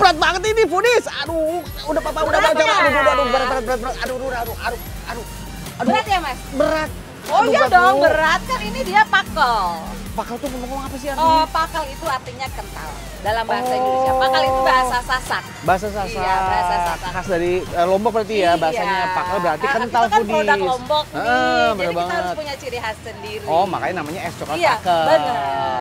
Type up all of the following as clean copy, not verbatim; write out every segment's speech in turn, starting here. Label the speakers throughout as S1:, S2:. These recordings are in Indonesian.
S1: berat banget ini, Foodies. Aduh, udah papa, udah berat. Aduh, berat. Aduh.
S2: Berat ya, Mas?
S1: Berat.
S2: Oh iya dong, berat kan ini dia pakel.
S1: Pakel tuh ngomong apa sih artinya?
S2: Oh, pakel itu artinya kental. Dalam bahasa Indonesia. Pakel itu bahasa Sasak.
S1: Bahasa Sasak.
S2: Iya, bahasa Sasak.
S1: Khas dari Lombok berarti ya, bahasanya pakel berarti kental,
S2: itu kan
S1: Foodies.
S2: produk Lombok nih.
S1: Bener
S2: Jadi kita
S1: banget.
S2: harus punya ciri khas sendiri.
S1: Oh, makanya namanya es coklat
S2: Iya,
S1: pakel.
S2: bener.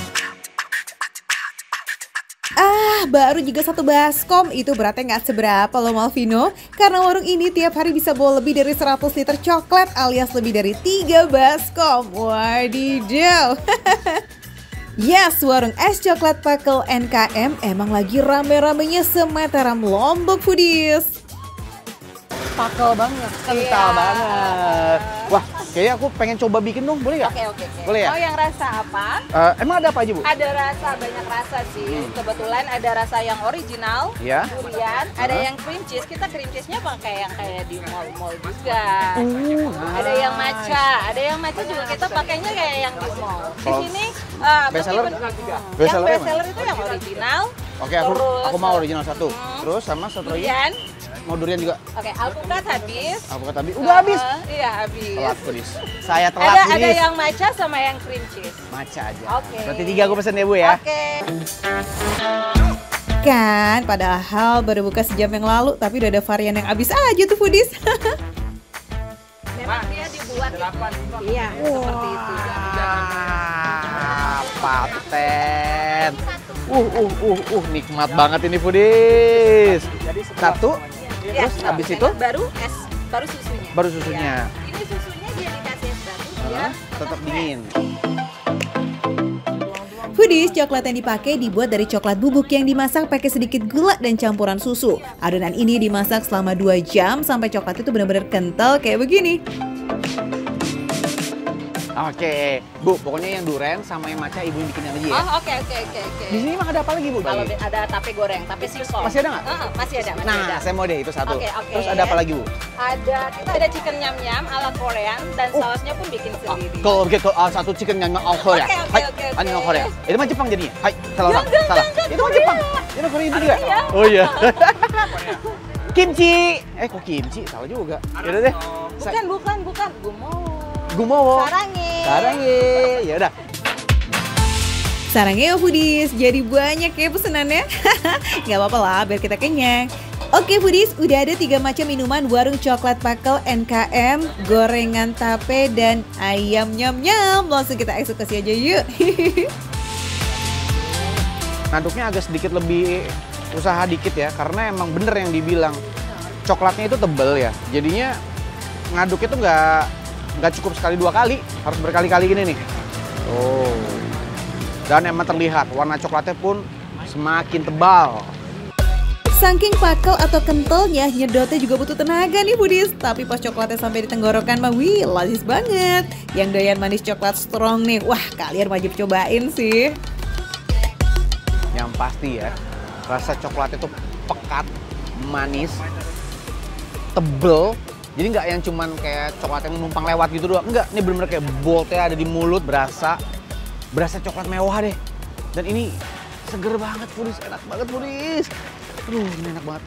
S3: Baru juga 1 baskom, itu beratnya nggak seberapa loh Malvino. Karena warung ini tiap hari bisa bawa lebih dari 100 liter coklat alias lebih dari 3 baskom. Wadidaw. Yes, warung es coklat pakel NKM emang lagi rame-ramenya semataram Lombok, Foodies.
S1: Pakel banget, kental banget. Wah, kayaknya aku pengen coba bikin dong, boleh nggak?
S2: Oke.
S1: Boleh ya?
S2: Mau yang rasa apa?
S1: Emang ada apa aja, Bu?
S2: Ada rasa, banyak rasa sih. Kebetulan ada rasa yang original,
S1: Ya.
S2: durian, ada yang cream cheese. Kita cream cheese-nya pakai yang kayak di mall-mall juga. Ada yang matcha juga kita pakainya kayak yang di mall. Di
S1: Kalau
S2: sini
S1: bestseller?
S2: yang
S1: Bestseller
S2: bestseller itu yang original.
S1: Oke,
S2: Terus,
S1: aku mau original 1. Terus sama satu lagi.
S2: durian.
S1: Mau durian juga.
S2: Oke, alpukat habis.
S1: Alpukat habis. Udah habis.
S2: Iya, habis.
S1: Telat, Foodies. Saya telat,
S2: Ada
S1: Foodies.
S2: yang matcha sama yang cream cheese.
S1: Matcha aja.
S2: Oke.
S1: Berarti 3 aku pesen ya, Bu ya.
S2: Oke.
S3: Kan, padahal baru buka sejam yang lalu, tapi udah ada varian yang habis aja tuh, Foodies.
S2: Memang dia dibuat iya, seperti itu.
S1: Paten. Nikmat banget ini, Foodies. 1.
S2: Ya,
S1: Terus habis itu
S2: baru susunya.
S1: baru susunya.
S2: Ya. Ini susunya dia dikasih es batu dia
S1: Tetap dingin.
S3: Foodies, coklat yang dipakai dibuat dari coklat bubuk yang dimasak pakai sedikit gula dan campuran susu. Adonan ini dimasak selama 2 jam sampai coklat itu benar-benar kental kayak begini.
S1: Oke, Bu, pokoknya yang duren sama yang matcha ibu bikinin aja ya.
S2: Oh, oke.
S1: Di sini emang ada apa lagi, Bu?
S2: Kalau ada tape goreng, tape singkong.
S1: Masih ada nggak?
S2: Masih ada.
S1: Nah, saya mau deh itu 1.
S2: Oke.
S1: Terus ada apa lagi, Bu?
S2: Kita ada chicken nyam-nyam ala Korean dan sausnya pun bikin sendiri.
S1: Kalau begitu, 1 chicken nyamnya Korea.
S2: Oke.
S1: Anyang Korea. Itu mah Jepang jadinya. Hai, salah. Itu mah
S2: Korea.
S1: Jepang. Itu mah Korea itu juga.
S2: Korea.
S1: Oh iya. Kimchi. Kok kimchi? Salah juga. Yaudah deh.
S2: Bukan.
S1: Gumowo.
S2: Sarangi.
S1: Ya udah.
S3: Sarangnya Foodies, jadi banyak ya pesenannya. Gak apa-apa lah, biar kita kenyang. Oke Foodies, udah ada 3 macam minuman warung coklat pakel NKM, gorengan tape, dan ayam nyam-nyam. Langsung kita eksekusi aja yuk.
S1: Ngaduknya agak sedikit lebih usaha dikit ya, karena emang bener yang dibilang coklatnya itu tebel ya. Jadinya ngaduknya tuh nggak cukup sekali 2 kali, harus berkali-kali gini nih. Oh. Dan emang terlihat warna coklatnya pun semakin tebal.
S3: Saking pakel atau kentalnya, nyedotnya juga butuh tenaga nih Foodies. Tapi pas coklatnya sampai di tenggorokan mah wih, laris banget. Yang doyan manis coklat strong nih, wah kalian wajib cobain sih.
S1: Yang pasti ya, rasa coklatnya tuh pekat, manis, tebel. Jadi nggak yang cuman kayak coklat yang numpang lewat gitu doang. Enggak, ini bener-bener kayak boltnya ada di mulut, berasa coklat mewah deh. Dan ini seger banget, Foodies, enak banget, Foodies. Aduh, ini enak banget.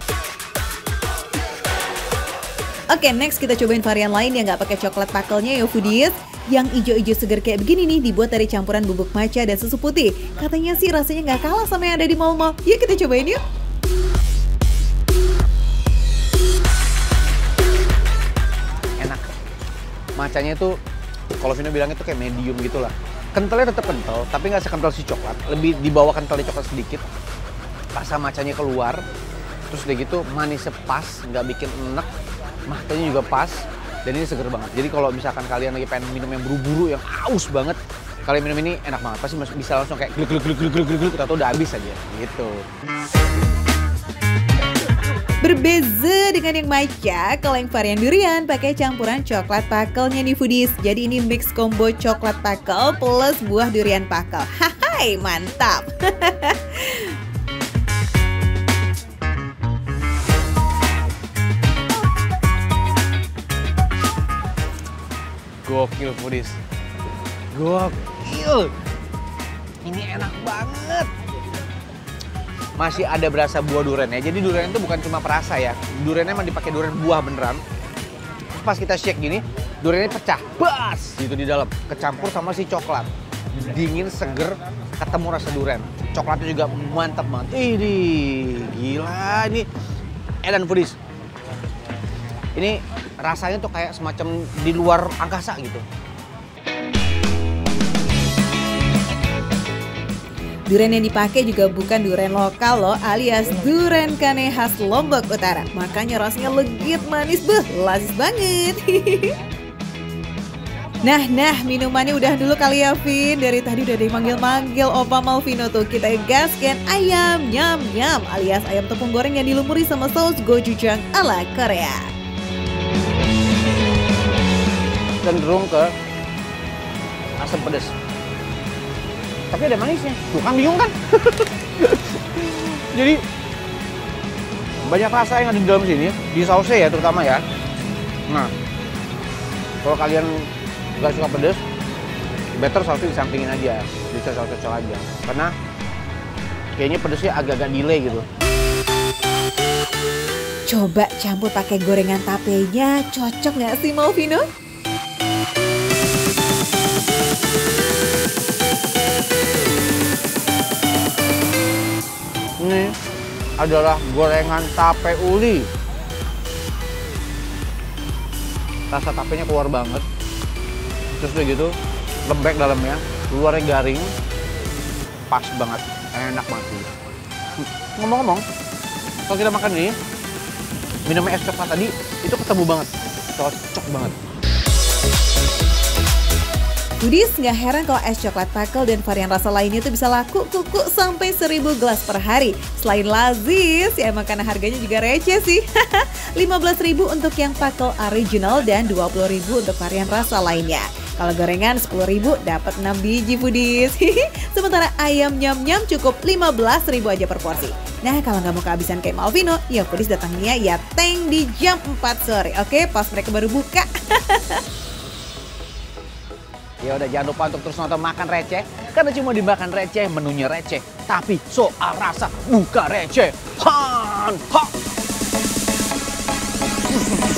S3: Oke, next kita cobain varian lain yang nggak pakai coklat pakelnya ya Foodies. Yang ijo-ijo seger kayak begini nih dibuat dari campuran bubuk matcha dan susu putih. Katanya sih rasanya nggak kalah sama yang ada di mall-mall. Yuk kita cobain yuk.
S1: Enak. Matchanya itu, kalau Vino bilang itu kayak medium gitu lah. Kentalnya tetap kental, tapi nggak sekental si coklat. Lebih di bawah kental di coklat sedikit. Rasa matchanya keluar. Terus udah gitu manisnya pas, nggak bikin enek. Matanya juga pas. Dan ini seger banget. Jadi kalau misalkan kalian lagi pengen minum yang buru-buru, yang aus banget, kalian minum ini enak banget. Pasti bisa langsung kayak gluk, atau udah habis aja. Gitu.
S3: Berbeza dengan yang matcha, kalau yang varian durian pakai campuran coklat pakelnya nih Foodies. Jadi ini mix combo coklat pakel plus buah durian pakel. Hai, mantap.
S1: Gokil, Foodies. Gokil. Ini enak banget. masih ada berasa buah duriannya. Jadi durian itu bukan cuma perasa ya, duriannya emang dipakai durian buah beneran. Pas kita shake gini, duriannya pecah, bas gitu di dalam, kecampur sama si coklat. Dingin, seger, ketemu rasa durian. Coklatnya juga mantap banget. Ini gila, ini Edan Foodies. Ini rasanya tuh kayak semacam di luar angkasa gitu.
S3: Durian yang dipakai juga bukan durian lokal loh, alias durian kane khas Lombok Utara. Makanya rasanya legit, manis, lazis banget. Nah, minumannya udah dulu kali ya, Vin. Dari tadi udah dipanggil-manggil Opa Malvino tuh. Kita gaskan ayam nyam-nyam, alias ayam tepung goreng yang dilumuri sama saus gochujang ala Korea.
S1: Cenderung ke asam pedas. Tapi ada manisnya. Tuh kan bingung kan? Jadi banyak rasa yang ada di dalam sini, di sausnya ya terutama ya. Nah, kalau kalian nggak suka pedas, better sausnya disampingin aja, bisa cocok aja. Karena kayaknya pedasnya agak-agak delay gitu.
S3: Coba campur pakai gorengan tapenya, cocok nggak sih Malvino?
S1: Ini adalah gorengan tape uli. Rasa tapenya keluar banget. Terus udah gitu, lembek dalamnya, luarnya garing. Pas banget, enak banget. Ngomong-ngomong, kalau kita makan ini, minumnya es coklat tadi, itu ketemu banget. Cocok banget.
S3: Foodies, nggak heran kalau es coklat pakel dan varian rasa lainnya itu bisa laku kuku sampai 1000 gelas per hari. Selain lazis, ya emang karena harganya juga receh sih. 15.000 untuk yang pakel original dan 20.000 untuk varian rasa lainnya. Kalau gorengan 10.000 dapat 6 biji Foodies. Sementara ayam nyam-nyam cukup 15.000 aja per porsi. Nah, kalau nggak mau kehabisan kayak Malvino, ya Foodies datangnya ya teng di jam 4 sore. Oke, pas mereka baru buka.
S1: Ya udah, jangan lupa untuk terus nonton Makan Receh, karena cuma di Makan Receh menunya receh, tapi soal rasa bukan receh. Han, ha.